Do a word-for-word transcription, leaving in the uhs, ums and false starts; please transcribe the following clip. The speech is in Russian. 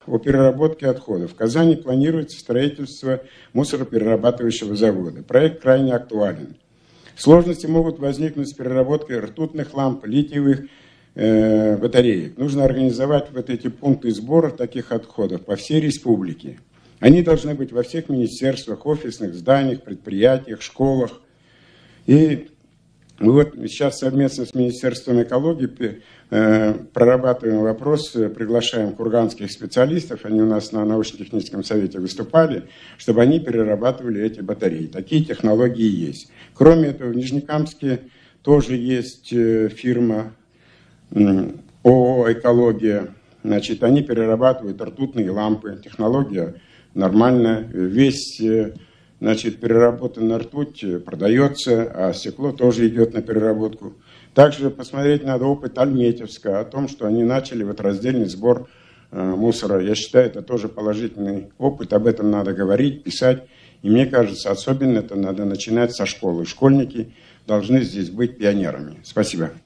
о переработке отходов. В Казани планируется строительство мусороперерабатывающего завода. Проект крайне актуален. Сложности могут возникнуть с переработкой ртутных ламп, литиевых э, батареек. Нужно организовать вот эти пункты сбора таких отходов по всей республике. Они должны быть во всех министерствах, офисных зданиях, предприятиях, школах. И мы вот сейчас совместно с Министерством экологии э, прорабатываем вопрос, приглашаем курганских специалистов, они у нас на научно-техническом совете выступали, чтобы они перерабатывали эти батареи. Такие технологии есть. Кроме этого, в Нижнекамске тоже есть э, фирма э, ООО «Экология». Значит, они перерабатывают ртутные лампы. Технология нормальная. Весь... Э, Значит, переработанная ртуть продается, а стекло тоже идет на переработку. Также посмотреть надо опыт Альметьевска о том, что они начали вот раздельный сбор э, мусора. Я считаю, это тоже положительный опыт, об этом надо говорить, писать. И мне кажется, особенно это надо начинать со школы. Школьники должны здесь быть пионерами. Спасибо.